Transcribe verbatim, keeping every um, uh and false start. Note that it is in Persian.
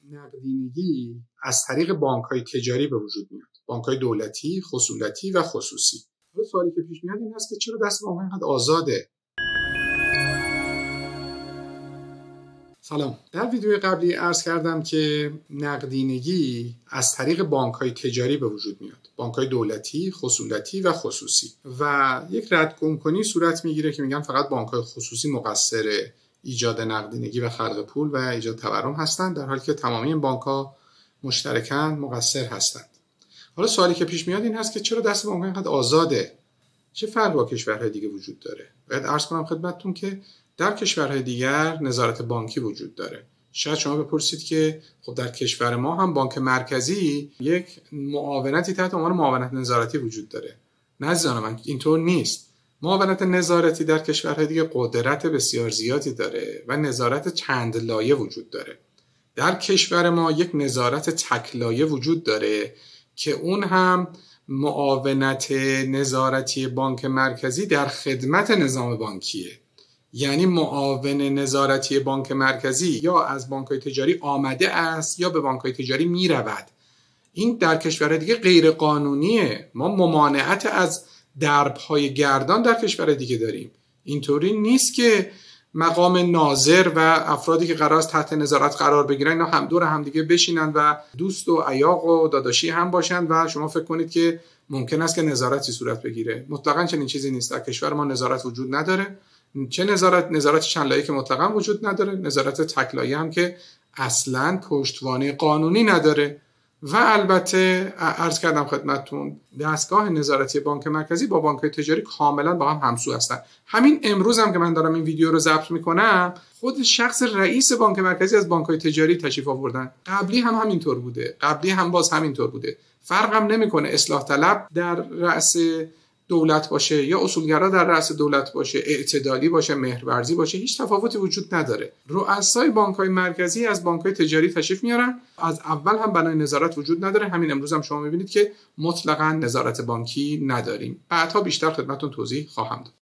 نقدینگی از طریق بانک‌های تجاری به وجود میاد. بانک‌های دولتی، خصولتی و خصوصی. حالا سوالی که پیش میاد این هست که چرا دست بانک‌ها اینقدر آزاده؟ سلام. در ویدیوی قبلی عرض کردم که نقدینگی از طریق بانک‌های تجاری به وجود میاد. بانک‌های دولتی، خصولتی و خصوصی. و یک ردگم‌کنی صورت میگیره که میگن فقط بانک‌های خصوصی مقصر ایجاد نقدینگی و خلق پول و ایجاد تورم هستند، در حالی که تمامی این بانک‌ها مشترکاً مقصر هستند. حالا سوالی که پیش میاد این هست که چرا دست بانک‌ها اینقدر آزاده؟ چه فرق با کشورهای دیگه وجود داره؟ باید عرض کنم خدمتتون که در کشورهای دیگر نظارت بانکی وجود داره. شاید شما بپرسید که خب در کشور ما هم بانک مرکزی یک معاونتی تحت عنوان معاونت نظارتی وجود داره. نه عزیزان من، اینطور نیست. معاونت نظارتی در کشورهای دیگه قدرت بسیار زیادی داره و نظارت چند لایه وجود داره. در کشور ما یک نظارت تک لایه وجود داره که اون هم معاونت نظارتی بانک مرکزی در خدمت نظام بانکیه. یعنی معاون نظارتی بانک مرکزی یا از بانک‌های تجاری آمده است یا به بانک‌های تجاری می‌رود. این در کشورهای دیگه غیر قانونیه. ما ممانعت از درب‌های گردان در کشورهای دیگه داریم. اینطوری نیست که مقام ناظر و افرادی که قرار است تحت نظارت قرار بگیرن اینا هم دور هم دیگه بشینن و دوست و عیاق و داداشی هم باشن و شما فکر کنید که ممکن است که نظارتی صورت بگیره. مطلقاً چنین چیزی نیست. در کشور ما نظارت وجود نداره. چه نظارت نظارت چند لایه که مطلقاً وجود نداره، نظارت تک لایه هم که اصلاً پشتوانه قانونی نداره. و البته عرض کردم خدمتتون دستگاه نظارتی بانک مرکزی با بانک‌های تجاری کاملا با هم همسو هستن. همین امروز هم که من دارم این ویدیو رو ضبط میکنم خود شخص رئیس بانک مرکزی از بانک‌های تجاری تشریف آوردن. قبلی هم همینطور بوده، قبلی هم باز همینطور بوده. فرقم نمیکنه اصلاح طلب در رأس دولت باشه یا اصولگرا در رأس دولت باشه، اعتدالی باشه، مهرورزی باشه، هیچ تفاوتی وجود نداره. رؤسای بانک‌های مرکزی از بانک‌های تجاری تشریف میارن. از اول هم بنای نظارت وجود نداره. همین امروز هم شما میبینید که مطلقاً نظارت بانکی نداریم. بعدها بیشتر خدمتتون توضیح خواهم داد.